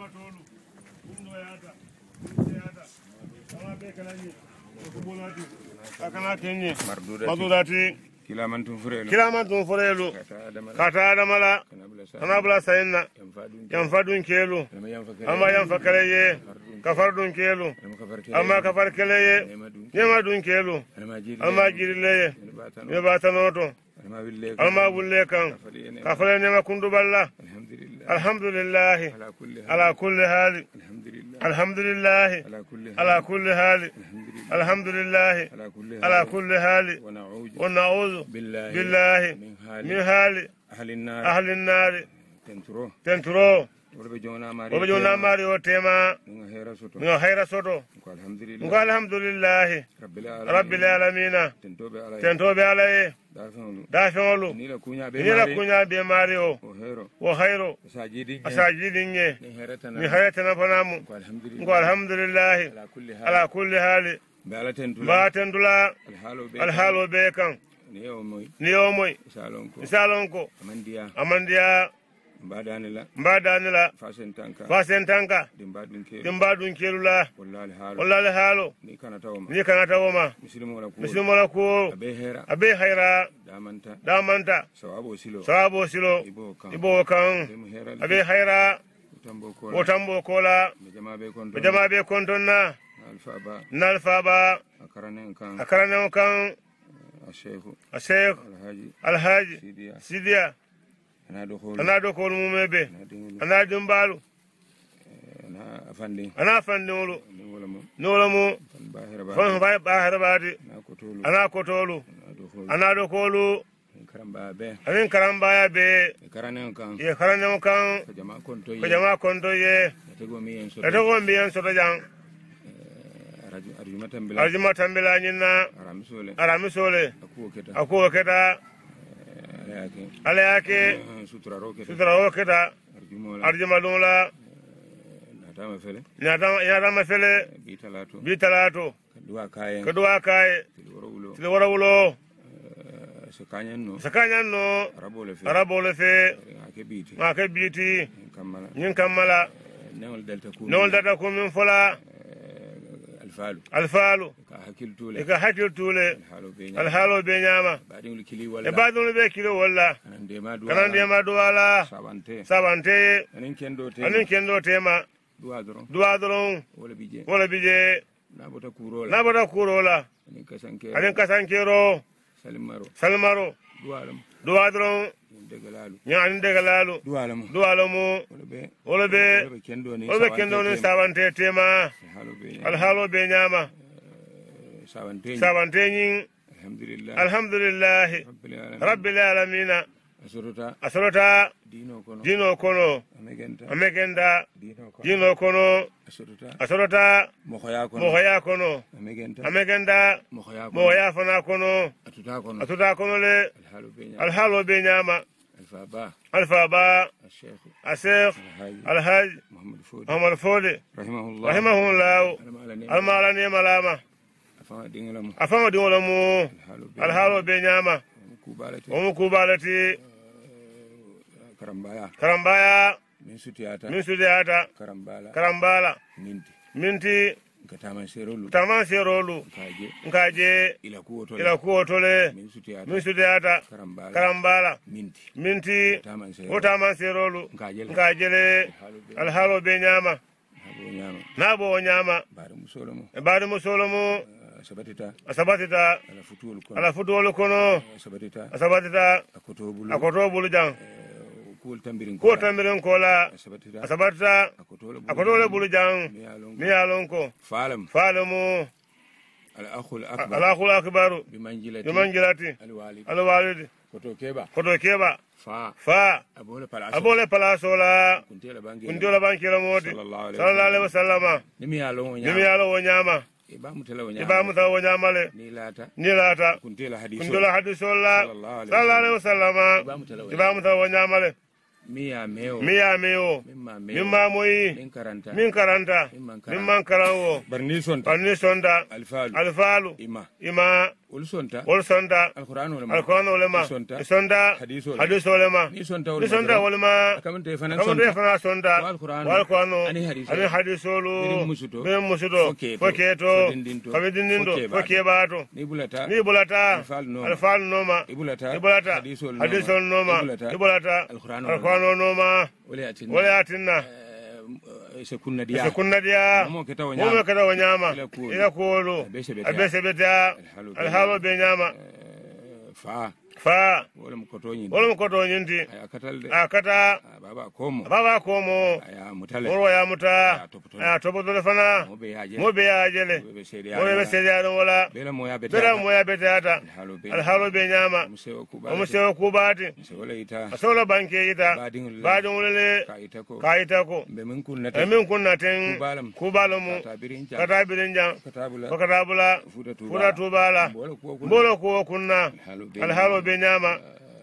tolu kundo yata yata ala be kalani ko bonati akana kenye mardudati kilamantum furelu kata adamala anabla sayna yanfadun kelu ama yanfakaleye kafardun kelu ama kafar keleye nemadun kelu ama jirileye ne batanoto alma bulle kan kafale nema kundu balla alhamdulillah ala kulli hal alhamdulillah ala kulli hal alhamdulillah ala kulli hal wa na'udhu billahi min hal ahli an-nar tenturo wobe jona mari o tema no hayra soto ko alhamdulillah rabbil alamin tentobe alaye dafeolu ni la kunya be mari o hayro asajidi nge ni hayatana fanamu ko alhamdulillah ala kulli hal ba tendula alhalo be kan ni o moy salonko amandiya mbadanila fasen tanka dimbadun kelula wallahi halo ni kanata woma muslimo la ko abe hayra damanta sawabo silo ibo kan abe hayra otambo kola jama be kontonna nalfaba akaranen kan الشيخ الحاج سيديا أنا دخول ممبه أنا دمبالو أنا أفندي نولمو فن باهر بادي أنا كتولو أنا دخولو أنا كرامبايا به يكرانيو كان كجماعة كنتو يه أتقوم بيان سبجان arjuma tambila nyina aramisole akuwa keta ala yake sutura roketa arjuma donla nyata mafele bitalato kadua kai tilwara wulo sakanyanno arabole fe ngake biti nyin kamala newol data ko min fola alfalu ka hakil tule alhalo be nyama e badul be kilo walla kanan de ma duwala sabante anin kendo tema duwa doron wala bije nabota kurola anin kasankero salmaro duwa doron ñaan degalalu duwalamu wala be kendo ni sabante tema alhalo be nyama sabante nyin alhamdulillah rabbil alamin asrota dino kono amegenda dino kono asrota mohoya kono amegenda mohoya fana kono atuta kono le alhalo be nyama الفابا الشيخ الحاج محمد فودي رحمه الله المالاني ملامة أفهم ديولمو الحالو بنيامة ومكوبالتي كرمبايا من سودياتا كرمبالا منتي taman serolu nkaje ila kuotole min sudiyata karambala minti o taman serolu nkajele alhalo be nyama nabo nyama bari musolomo asabatita ala futuwolu kono asabatita akotobulu jang ko tambirin kola asabatita akotole bulu jang miyalonko falamu al-akhul akbaru bimanjilati al-walid koto keba fa abole palasola kuntela bankira moti sallallahu alaihi wasallama nimi yalo wonyama iba mutawo nyamale nilata kuntela hadisola sallallahu alaihi wasallama iba mutawo nyamale miya meo mimma moyi min karanta mimman karawo barni sonda alfalu ima wol sonta alquran wala ma sonta hadis wala ma ni sonta wala ma kamante fana sonta wal qur'ano ani hadis wala be musudo foketo fabidindindo fokebato ni bulata alfal noma ibulata hadis wala noma ibulata alquran noma wala atinna sekunna dia mo keta wanyama ila kuolu abesebeta alhalo be nyama fa wala mkoto nyinti akata baba komo ya muta topo telefona mobe ya jele mobe sedia don wala bela moya betata alhalo be nyama umusewa kubati asola banke ita badin wulele kaitako min kunnaten kubalamu katabirin jam katabula fuda tubala bolo ko kunna alhalo be nyama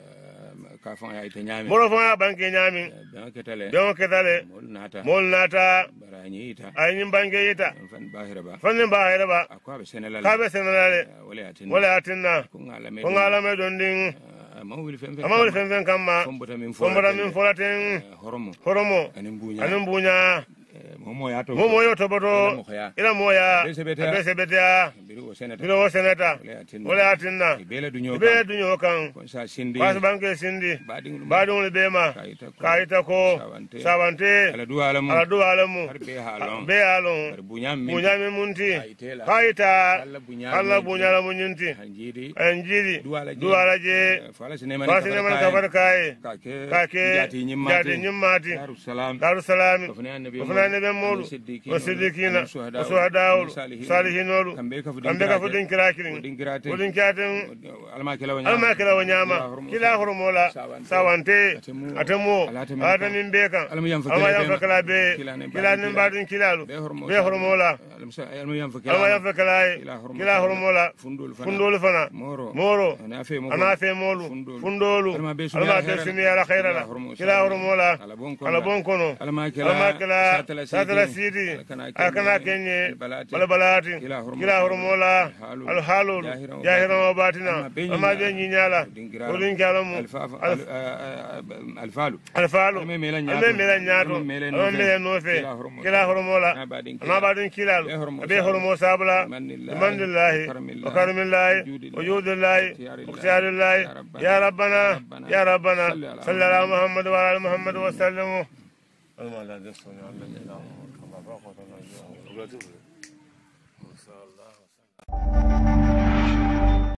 kafan ya ita nyami bolo fa banke nyami don ketale mol nata ayin banke ita fannin bahira ba ka be senalale wala atinna ko ngalame don din amawul fen kamma fombota min folaten horomo anin bunya momo yo toboto ila moya besebeta biro seneta wala atinna bele dunyo kan pas banke sindi badun bema kaita ko sawante ala du alamu be halon bunyami munti kaita alla bunyala munyinti anjiri dualaje fala sinema ka farkai kake jati nyimmati darussalam nebe molu wasidikina wasuhadaul salihinolu kambe ka fudin kirakirin fudin kiaten alma kila wanyama kila hurmola sawante atemo atamin beka alma yanfa kala be kila nimbadin kilalu be hurmola alma yanfa kila hurmola fundul fana moro anafe molu fundolu alma besuni ala khairala kila hurmola ala bonkono alma kila satala sidi akana kenye balbalati kila hurmola alhalul jahiran wa batina amma be nyinyala odin kalamu alfalu me mela nyato me nofe kila hurmola amma badin kilalu be hurmo sabla mandillahi wa karamillahi wa judillahi wa ikhtiarillahi ya rabbana sallallahu ala muhammad wa ala muhammad wa sallam.